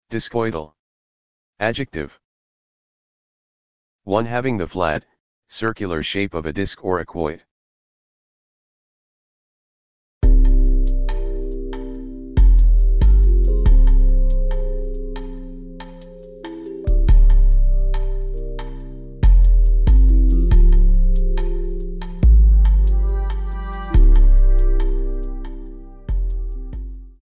Discoidal. Adjective. 1. Having the flat, circular shape of a disc or a quoit.